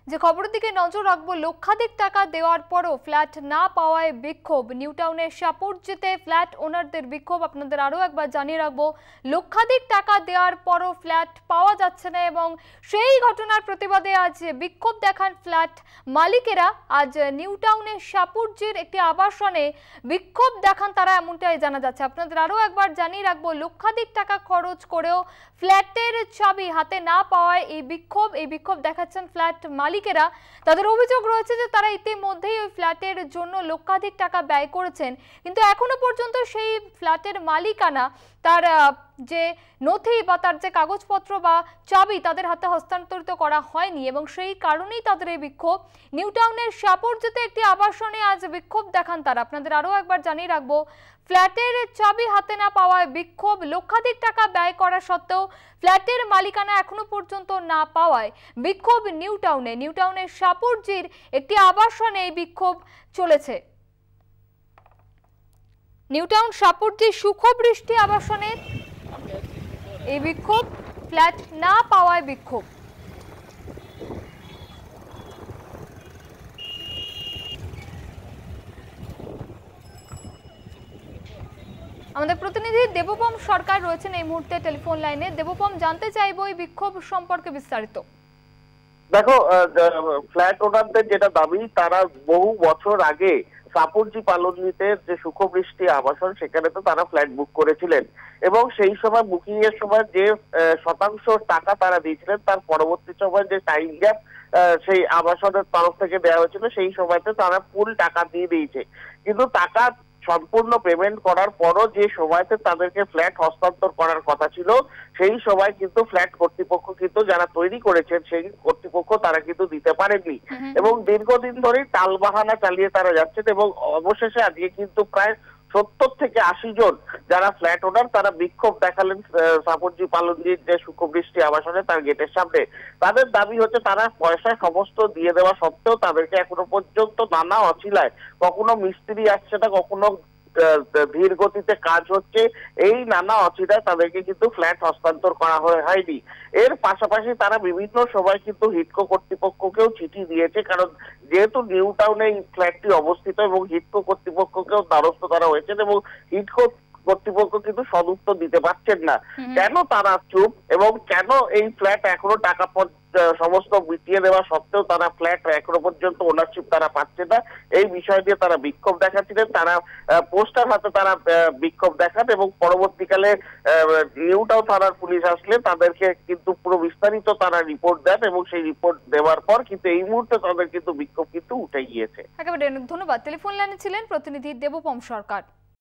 যে খবরের দিকে নজর রাখবো, লক্ষাধিক টাকা দেওয়ার পরও ফ্ল্যাট না পাওয়ায় বিক্ষোভ। নিউ টাউনের সাপুরজিতে ফ্ল্যাট ওনারদের বিক্ষোভ। আপনাদের আরও একবার জানিয়ে রাখবো, লক্ষাধিক টাকা দেওয়ার পরও ফ্ল্যাট পাওয়া যাচ্ছে না এবং সেই ঘটনার প্রতিবাদে আজ বিক্ষোভ দেখান ফ্ল্যাট মালিকেরা। আজ নিউ টাউনের সাপুরজির একটি আবাসনে বিক্ষোভ দেখান তারা, এমনটাই জানা যাচ্ছে। আপনাদের আরও একবার জানিয়ে রাখবো, লক্ষাধিক টাকা খরচ করেও ফ্ল্যাটের চাবি হাতে না পাওয়ায় এই বিক্ষোভ দেখাচ্ছেন ফ্ল্যাট মালিকেরা। তাদের অভিযোগ রয়েছে যে তারা ইতিমধ্যেই ওই ফ্ল্যাটের জন্য লক্ষাধিক টাকা ব্যয় করেছেন, কিন্তু এখনো পর্যন্ত সেই ফ্ল্যাটের মালিকানা তার যে নথি বা তার যে কাগজপত্র বা চাবি তাদের হাতে হস্তান্তরিত করা হয়নি এবং সেই কারণেই তাদের এই বিক্ষোভ। নিউ টাউনের সাপুরজিতে একটি আবাসনে আজ বিক্ষোভ দেখান তারা। আপনাদের আরও একবার জানিয়ে রাখবো, ফ্ল্যাটের চাবি হাতে না পাওয়ায় বিক্ষোভ। লক্ষাধিক টাকা ব্যয় করা সত্ত্বেও ফ্ল্যাটের মালিকানা এখনো পর্যন্ত না পাওয়ায় বিক্ষোভ নিউ টাউনের সাপুরজির একটি আবাসনে এই বিক্ষোভ চলেছে। নিউ টাউন সাপুরজি সুখবৃষ্টি আবাসনের এই বিক্ষোভ, ফ্ল্যাট না পাওয়ায় বিক্ষোভ। আমাদের প্রতিনিধি দেবপম সরকার রয়েছেন এই মুহূর্তে টেলিফোন লাইনে। দেবপম, জানতে চাইবো এই বিক্ষোভ সম্পর্কে বিস্তারিত। দেখো, ফ্ল্যাট ওনারদের যেটা দাবি, তারা বহু বছর আগে সাপুরজি পালনিতে যে সুখবৃষ্টি আবাসন, সেখানে তো তারা ফ্ল্যাট বুক করেছিলেন এবং সেই সময় বুকিং এর সময় যে শতাংশ টাকা তারা দিয়েছিলেন, তার পরবর্তী সময় যে টাইম গ্যাপ সেই আবাসনের তরফ থেকে দেওয়া হয়েছিল, সেই সময়তে তারা ফুল টাকা দিয়ে দিয়েছে। কিন্তু টাকা সম্পূর্ণ পেমেন্ট করার পরও যে সময়তে তাদেরকে ফ্ল্যাট হস্তান্তর করার কথা ছিল, সেই সময় কিন্তু ফ্ল্যাট কর্তৃপক্ষ কিন্তু যারা তৈরি করেছেন সেই কর্তৃপক্ষ তারা কিন্তু দিতে পারেননি এবং দীর্ঘদিন ধরেই টালবাহানা চালিয়ে তারা যাচ্ছেন এবং অবশেষে আজকে কিন্তু প্রায় 70 থেকে 80 জন যারা ফ্ল্যাট ওনার তারা বিক্ষোভ দেখালেন সাপুরজি পালনজির যে সুখবৃষ্টি আবাসনে তার গেটের সামনে। তাদের দাবি হচ্ছে, তারা পয়সা সমস্ত দিয়ে দেওয়া সত্ত্বেও তাদেরকে এখনো পর্যন্ত নানা অছিলায়, কখনো মিস্ত্রি আসছে না, কখনো ধীর গতিতে কাজ হচ্ছে, এই নানা অচিরায় তাদেরকে কিন্তু ফ্ল্যাট হস্তান্তর করা হয়নি। এর পাশাপাশি তারা বিভিন্ন সময় কিন্তু হিডকো কর্তৃপক্ষকেও চিঠি দিয়েছে, কারণ যেহেতু নিউ টাউনে এই ফ্ল্যাটটি অবস্থিত এবং হিডকো কর্তৃপক্ষকেও দ্বারস্থ করা হয়েছে এবং হিডকো কর্তৃপক্ষ কিন্তু সদুত্তর দিতে পারছেন না। কেন তারা চুপ এবং কেন এই ফ্ল্যাট এখনো টাকা সমস্ত মিটিয়ে দেওয়া সত্ত্বেও তারা ফ্ল্যাট এখনো পর্যন্ত ওনারশিপ তারা পাচ্ছে না, এই বিষয় নিয়ে তারা বিক্ষোভ দেখাচ্ছিলেন। তারা পোস্টার হাতে তারা বিক্ষোভ দেখান এবং পরবর্তীকালে নিউ টাউন থানার পুলিশ আসলে তাদেরকে কিন্তু পুরো বিস্তারিত তারা রিপোর্ট দেন এবং সেই রিপোর্ট দেওয়ার পর কিন্তু এই মুহূর্তে তাদের কিন্তু বিক্ষোভ কিন্তু উঠে গিয়েছে। একেবারে ধন্যবাদ। টেলিফোন লাইনে ছিলেন প্রতিনিধি দেবপম সরকার।